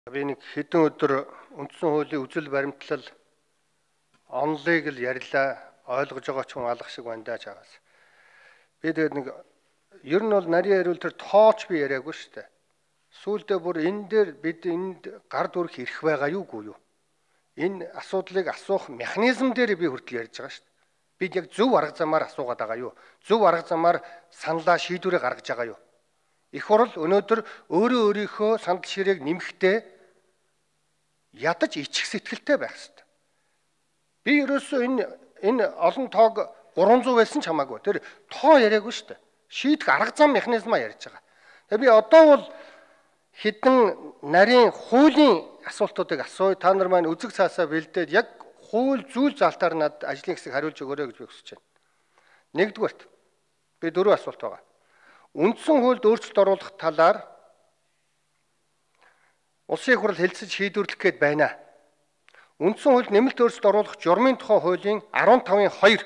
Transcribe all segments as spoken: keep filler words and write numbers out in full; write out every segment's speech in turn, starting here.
Би нэг хэдэн өдөр үндсэн хуулийн үзэл баримтлал онлыг л ярьлаа, ойлгож байгаа ч хүн алах шиг байна чагаас. Би тэгээд нэг ер нь бол нарийн хариул төр тооч би яриаггүй шүү дээ. Сүүлдээ бүр энэ дээр бид энд гар дүрх ирэх байгаа юугүй юу? Энэ асуудлыг асуух механизм дээр би хүртэл ярьж байгаа шүү дээ. Бид яг зөв арга замаар асуугаад байгаа юу? Зөв арга замаар саналаа шийдвэрээ гаргаж байгаа юу? Их хурл өнөөдөр өөрөө өөрийнхөө сандал ширээг нэмэхдээ ядаж ичих сэтгэлтэй байх хэрэгтэй. Би ерөөсөө энэ энэ олон тоог гурван зуун байсан ч хамаагүй. Тэр тоо яриаггүй шүү дээ. Шийдэх арга зам механизмаа ярьж байгаа. Тэгээ би одоо бол хэдэн нарийн хуулийн асуултуудыг асууя. Та нар маань үзэг цаасаа бэлдээд яг хууль зүйл залтаар над ажлын хэсэг хариулж өгөөрэй гэж би хүсэж байна. Нэгдүгээрт би дөрвөн асуулт байгаа. Үндсэн хуульд өөрчлөлт оруулах талаар улсын их хурл хэлцэж шийдвэрлэх гээд байна. Үндсэн хуульд нэмэлт өөрчлөлт оруулах журмын тухай хуулийн арван тавын хоёр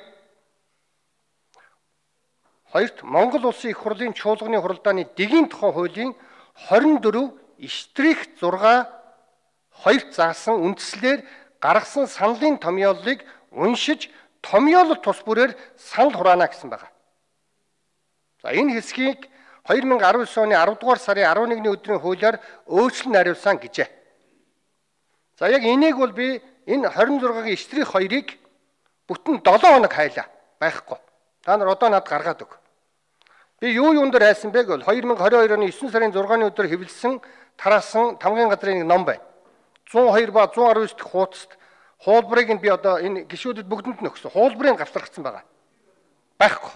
хоёрт Монгол улсын их хурлын чуулганы хуралдааны дэгийн тухай хуулийн хорин дөрөв штрих зургаа хоёрт заасан үндслээр гаргасан саналын томьёолыг уншиж томьёолол тус бүрээр санал хураана гэсэн байна. За энэ хэсгийг две тысячи десять оны арав дугаар сарын арван нэгний өдрийн хуулиар өөрчлөн хариулсан гэжээ. За яг энийг бол би энэ хорин зургагийн штрих хоёрыг бүтэн долоо хоног хайлаа байхгүй. Та нар одоо над гаргаад өг. Би юу юун дээр хайсан бэ гэвэл две тысячи двадцать two оны девятнадцать сарын зургааны өдөр хэвлэсэн тараасан тамгын газрын нэг ном байна. one oh two ба one twelve дэх хуудасд хуулбарыг нь би одоо энэ гишүүдэд бүгдэнд нь өгсөн. Хуулбарыг гавтаргацсан байгаа. Байхгүй.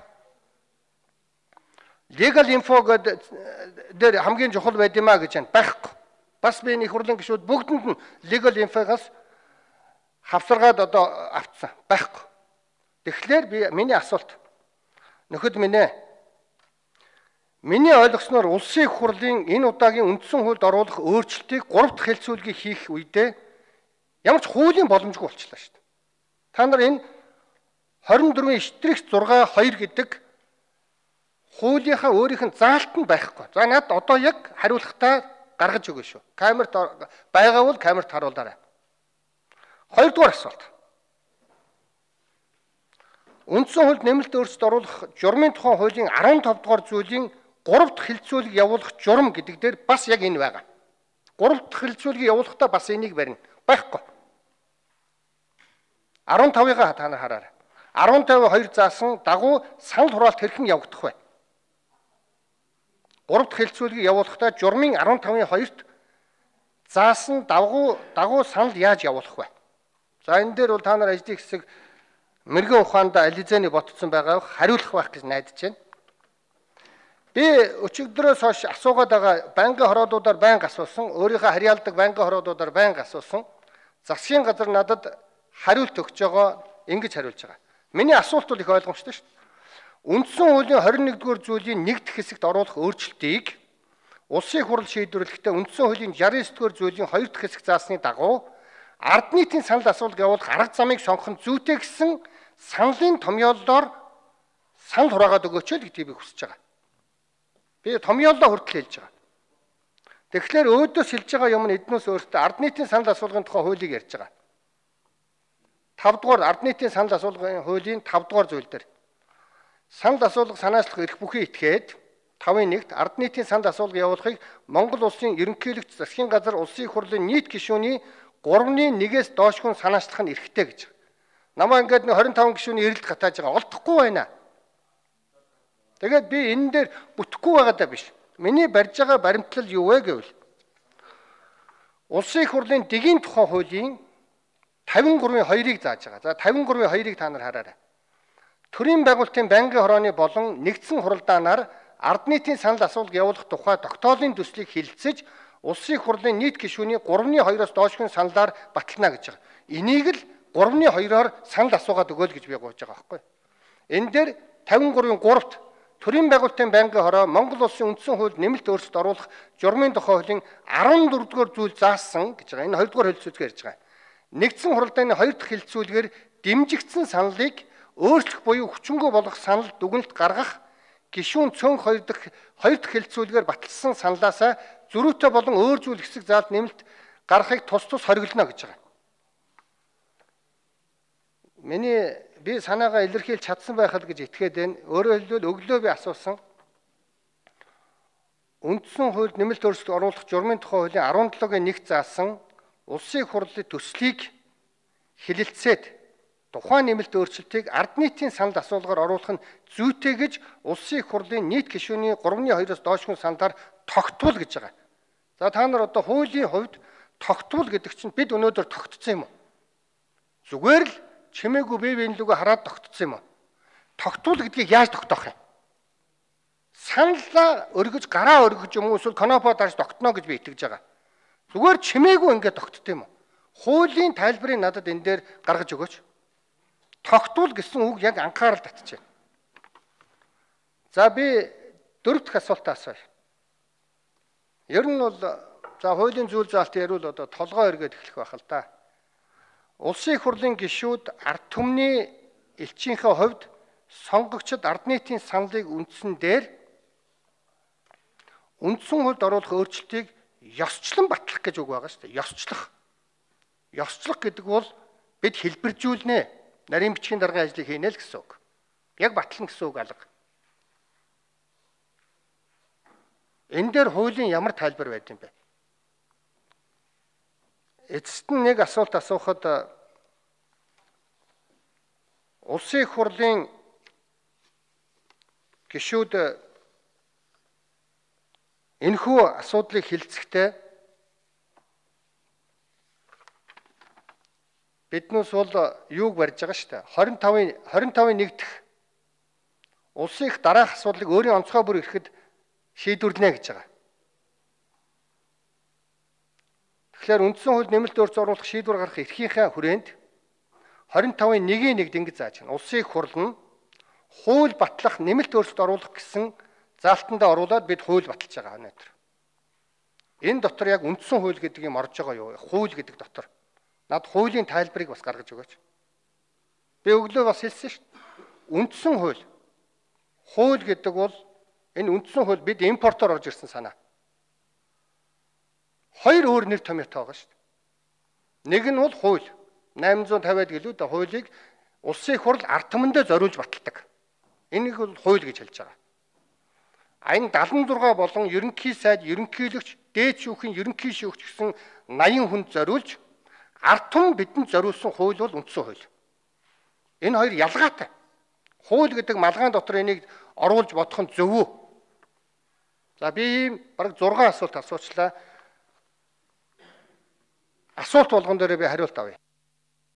Legal info гэдэг дээр хамгийн чухал байдимаа гэж байна. Байхгүй. Бас би энэ их хурлын гишүүд бүгдэнд нь legal info-гаас хавсаргаад одоо авцсан. Байхгүй. Тэгэхээр би миний асуулт нөхөд минь ээ. Миний ойлгосноор улсын их хурлын энэ удаагийн үндсэн хуульд оруулах өөрчлөлтийг гурав дахь хэлцүүлгийг хийх үедээ ямар ч хуулийн боломжгүй болчихлоо шүү дээ. Та нар энэ двадцать four штрих six two гэдэг хуулийнхаа өөрийнх нь заалт нь байхгүй. За над одоо яг хариулахтаа гаргаж өгөө шүү. Камерт байгаа бол камерт харуулаарай. Хоёрдугаар асуулт. Үндсэн хуульд нэмэлт өөрчлөлт оруулах журмын тухай хуулийн15 дугаар зүйлийн гурав дахь хэлцүүлэг явуулах журам гэдэг дээр бас яг энэ байгаа. гурав дахь хэлцүүлгийг явуулахдаа бас энийг барина. Байхгүй.15-ыг та нар хараарай.15-ыг хоёр заасан дагуу санал хураалт хэрхэн явагдах вэ? гурав дахь хэлцүүлгийг явуулахдаа журмын15-ын хоёрт заасан дагуу дагуу санал яаж явуулах вэ? За энэ дээр бол та нар ажлын хэсэг мэрэгэн ухаанд ализэний ботцсон байгаа хариулах байх гэж найдаж байна. Би өчигдрөөс хойш асуугаад байгаа банкны хороодуудаар байнга асуусан, өөрийнхөө харьяалдаг банкны хороодуудаар байнга асуусан. Засгийн газар надад хариулт өгч байгаа, ингэж хариулж байгаа. Миний асуулт бол их ойлгомжтой шүү дээ. Үндсэн хуулийн двадцать one дугаар зүйлийн нэг дэх хэсэгт оруулах өөрчлөлтийг улсын их хурл шийдвэрлэхдээ үндсэн хуулийн sixty-nine дугаар зүйлийн хоёр дахь хэсэг заасны дагуу ард нийтийн санал асуулт явуулах арга замыг сонгох нь зүйтэй гэсэн саналын томьёоллоор санал хураагаад өгөөч л гэдгийг би хүсэж байгаа. Би томьёоллоо хүртэл хэлж байгаа. Тэгэхээр өөдөөс хэлж байгаа юм нь эднээс өөртөө ард нийтийн санал асуулгын тухай хуулийг ярьж байгаа. five дугаар ард нийтийн санал асуулгын хуулийн five дугаар зүйл дээр санал асуулга санаачлах эрх бүхий этгээд five-ын one-т ард нийтийн санал асуулга явуулахыг Монгол улсын ерөнхийлөгч засгийн газар улсын их хурлын нийт гишүүний three-ны one-ээс доошгүй санаачлах нь эрхтэй гэж. Намаа ингээд twenty-five гишүүний эрэлт гатааж байгаа олдохгүй байна. Тэгээд би энэ дээр бүтэхгүй байгаадаа биш. Миний барьж байгаа баримтлал юу вэ гэвэл улсын их хурлын дэгийн тухай хуулийн fifty-three two-ыг зааж байгаа. За fifty-three two-ыг та нар хараарай. Төрийн байгуулалтын банкны хорооны болон нэгдсэн хуралдаанаар ард нийтийн санал асуулга явуулах тухай тогтоолын төслийг хэлэлцэж улсын их хурлын нийт гишүүний three-ны two-оос доошгүй саналаар батална гэж байгаа. Энийг л three-ны two-оор санал асуугаад өгөөл гэж би гуйж байгаа байхгүй. Энэ дээр fifty-three three-т төрийн байгуулалтын банкны хороо Монгол улсын үндсэн хуульд нэмэлт өөрчлөлт оруулах журмын тухай хуулийн fourteen дугаар зүйл заасан гэж байгаа. Энэ two дугаар хэлцүүлгээр ярьж байгаа. Нэгдсэн хуралдааны two дахь хэлцүүлгээр дэмжигдсэн саналыг өөрчлөх буюу хүчингү болгох санал дүгнэлт гаргах гишүүн цөөнх хоёр дахь хоёр дахь хэлцүүлгээр баталсан саналаасаа зөрүүтэй болон өөр зүйл хэсэг заалт нэмэлт гаргахыг тус тус хориглоно гэж байгаа. Миний би санаагаа илэрхийлж чадсан байх л гэж итгээд байна. Өөрөөр хэлбэл өглөө би асуусан. Үндсэн хуульд нэмэлт өөрчлөлт оруулах журмын тухай хуулийн арван долоогийн нэг заасан улсын хурлын төслийг хилэлцээд тухайн нэмэлт өөрчлөлтийг ард нийтийн санал асуулгаар оруулах нь зүйтэй гэж улсын хурлын нийт гишүүний гуравны хоёроос доошгүй саналаар тогтвол гэж байгаа. За та нар одоо хуулийн хувьд тогтвол гэдэг чинь бид өнөөдөр тогтцсон юм уу? Зүгээр л чимээгүй бие биенлүүгөө хараад тогтцсон юм уу? Тогтвол гэдгийг яаж тогтоох юм? Саналаа өргөж, гараа өргөж юм уу эсвэл конопо дарж тогтно гэж би итгэж байгаа. Зүгээр чимээгүй ингээд тогтд юм уу? Хуулийн тайлбарыг надад энэ дээр гаргаж өгөөч. Тогтвол гэсэн үг яг анхаарал татчихъя. За би дөрөв дэх асуултаа асууя. Ер нь бол за хуулийн зүйл заалтын ярил одоо толгой эргээд эхлэх байх л да. Улсын их хурлын гишүүд ард түмний элчийнхээ хувьд сонгогчид ард нийтийн саналыг үндсэн дээр үндсэн хуульд оруулах өөрчлөлтийг ёсчлон батлах гэж үг байгаа шүү дээ. Ёсчлох. Ёсчлох гэдэг бол бид хэлбэржүүлнэ. Нарийн бичгийн даргын ажлыг хийнэ л гэсэн үг. Яг батлна гэсэн үг алга. Энэ дээр хуулийн ямар тайлбар байд юм бэ? Эцэст нь нэг асуулт асуухад улсын их хурлын гишүүд энэхүү асуудлыг хилцэхдээ биднээс бол юуг барьж байгаа шүү дээ. хорин тавын хорин тавын нэг дэх улсын их дараах асуудлыг өөрийн онцгой бүр ирэхэд шийдвэрлэнэ гэж байгаа. Тэгэхээр үндсэн хуульд нэмэлт өөрчлөлт оруулах шийдвэр гаргах эрхийнхээ хүрээнд хорин тавын нэгийн нэгд ингэж зааж байна. Улсын их хурл нь хууль батлах нэмэлт өөрчлөлт оруулах гэсэн заалтандаа оруулаад бид хууль баталж байгаа өнөөдөр. Энэ дотор яг үндсэн хууль гэдэг юм орж байгаа юу? Хууль гэдэг дотор. Над хуулийн тайлбарыг бас гаргаж өгөөч. Би өглөө бас хэлсэн шүү дээ. Үндсэн хууль. Хууль гэдэг бол энэ үндсэн хууль бид импортоор орж ирсэн санаа. Хоёр өөр нэр томьёотой байгаа шүү дээ. Нэг нь бол хууль. найман зуун тавиад гэлүү дээ хуулийг улсын их хурл ард түмэндээ зориулж баталдаг. Энийг бол хууль гэж хэлж байгаа. А энэ дадлан зургаа болон ерөнхий сайд, ерөнхийлөгч, дээд шүүхийн ерөнхий шүүгч гэсэн наян хүнд зориулж ард түмэн бидэнд зориулсан хууль бол үндсэн хууль. Энэ хоёр ялгаатай. Хууль гэдэг малгайн дотор энийг оруулж бодох нь зөв үү? За би бараг зургаан асуулт асуучлаа. Асуулт болгон дээр би хариулт авъя.